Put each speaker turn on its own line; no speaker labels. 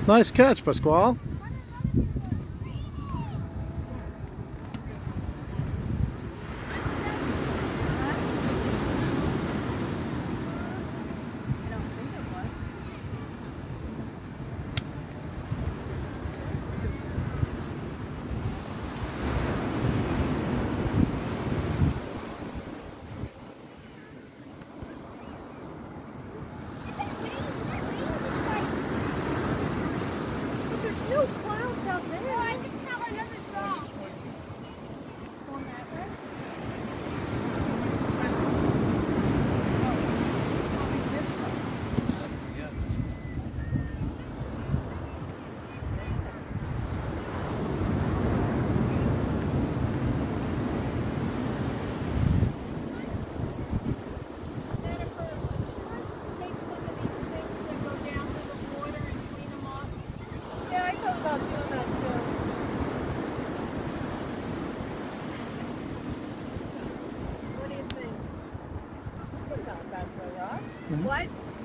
Nice catch, Pasquale.
No clouds out there.
Oh, I just smell another drop.
Going that way? Yeah, I thought about doing that too. What do you think? This is not bad for a rock.
Mhm.
What?